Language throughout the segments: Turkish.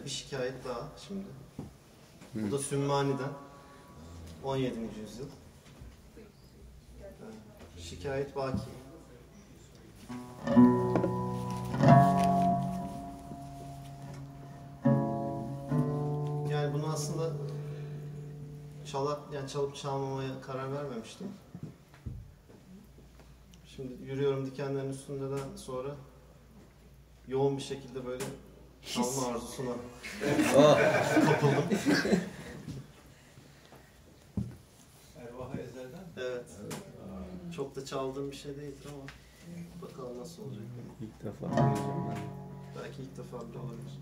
bir şikayet daha şimdi. Bu da Sümmani'den. 17. yüzyıl. Şikayet baki. Yani bunu aslında çalıp çalmamaya karar vermemiştim. Şimdi yürüyorum dikenlerin üstünden sonra yoğun bir şekilde böyle çalma arzusuna kapıldım. Ervah-ı Ezel'den? Evet. Çok da çaldığım bir şey değildir ama bakalım nasıl olacak. İlk defa dinleyeceğim ben. Belki ilk defa bile olabilir.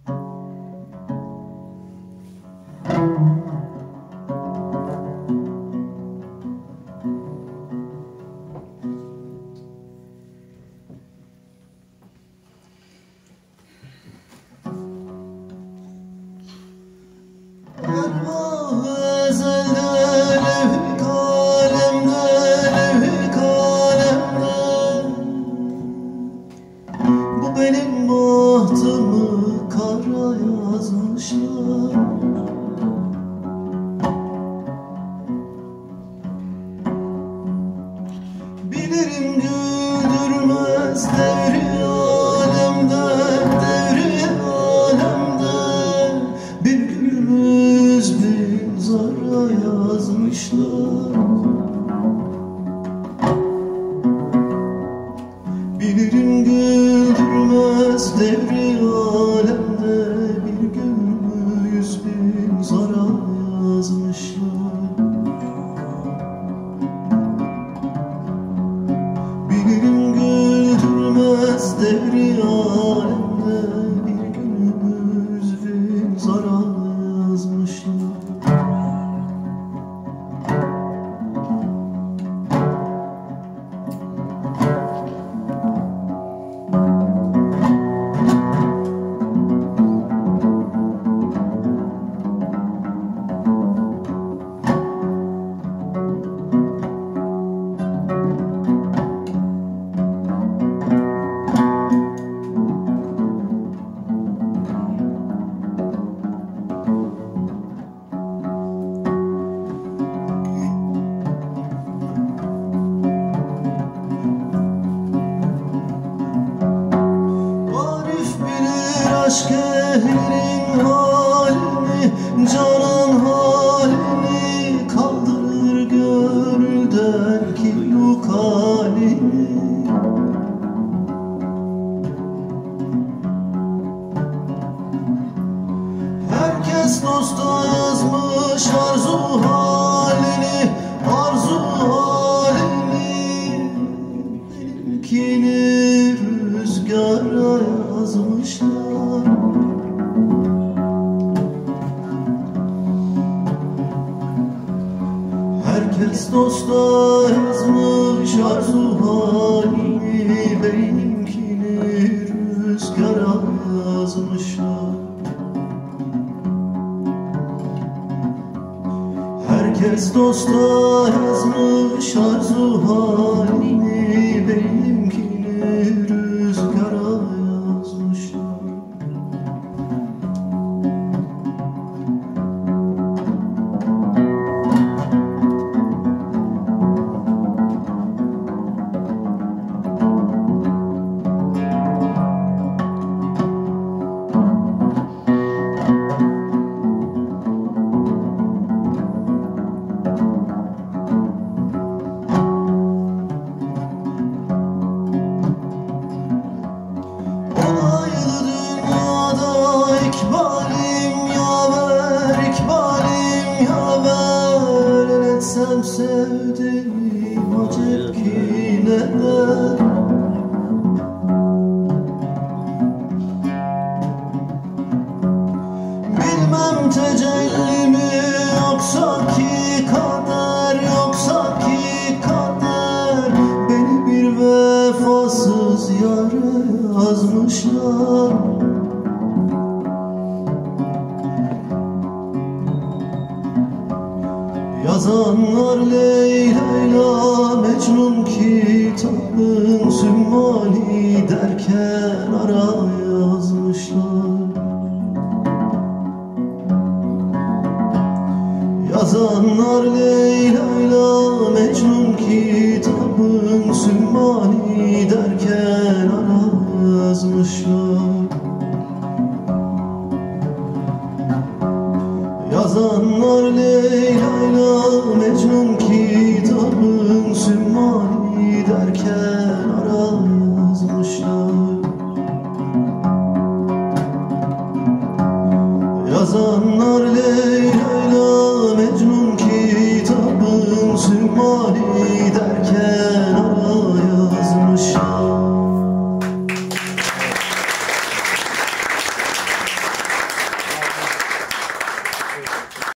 Yazanlar Leyla Mecnun kitabın Sümmani. 'Sümmani' derken ara yazmışlar. Her kes dosta yazmış arzu halini, arzu halini. Benimkini rüzgara yazmışlar. Her kes dosta yazmış arzu halini, benimkini rüzgara yazmışlar. Her kes dosta yazmış arzu halini, benimkini rüzgara yazmışlar. Her kes dosta yazmış arzu halini, benimkini rüzgara yazmışlar. Yazanlar Leyla Mecnun kitabın Sümmani derken ara yazmışlar. Yazanlar Leyla'yla Mecnun kitabın Sümmani derken arazmışlar. Yazanlar Leyla'yla Mecnun kitabın Sümmani derken